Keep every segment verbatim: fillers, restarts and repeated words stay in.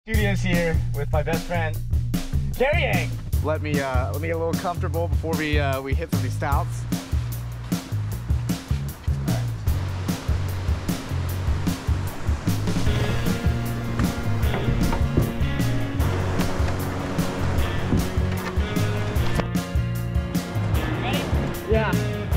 Studios here with my best friend, Kayaking. Let me uh, let me get a little comfortable before we uh, we hit some of these stouts. Ready? Yeah.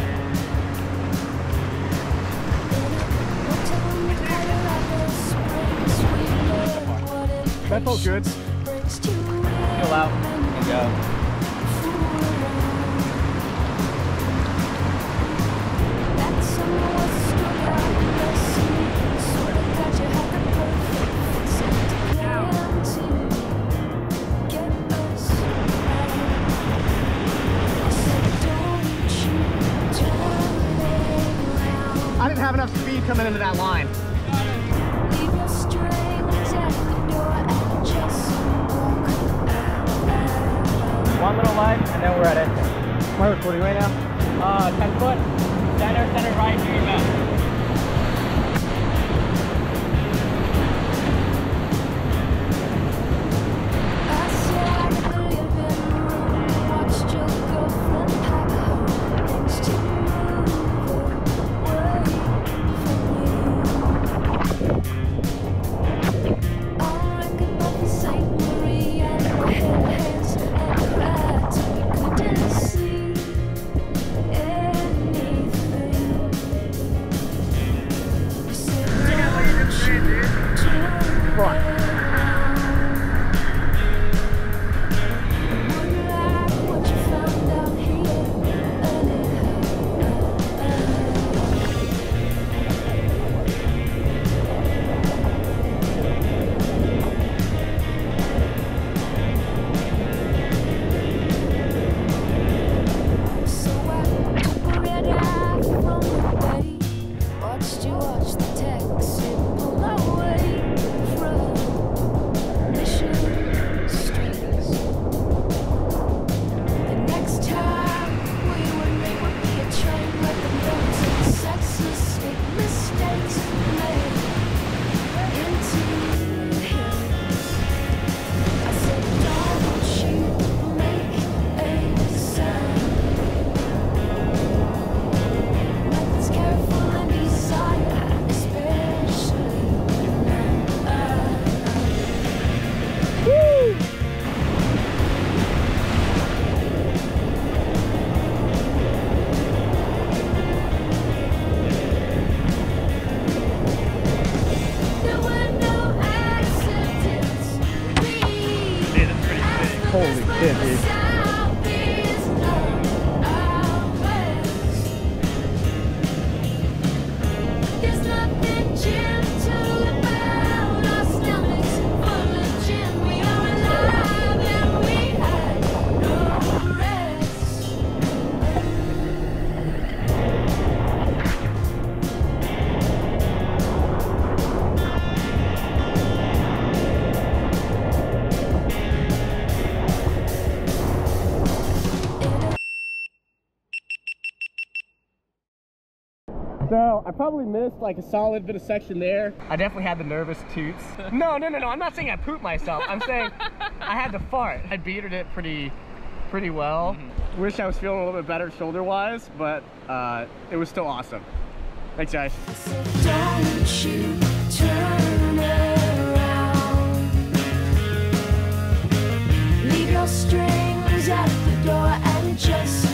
That felt good. Chill out and go. I didn't have enough speed coming into that line. One little line, and then we're at it. Am I recording right now? Uh, ten foot. Center, center, right, do your best. Holy shit, dude. So I probably missed like a solid bit of section there. I definitely had the nervous toots. No, no, no, no. I'm not saying I pooped myself. I'm saying I had to fart. I beatered it pretty, pretty well. Mm-hmm. Wish I was feeling a little bit better shoulder-wise, but uh, it was still awesome. Thanks, guys. Don't you turn around. Leave your strings at the door and just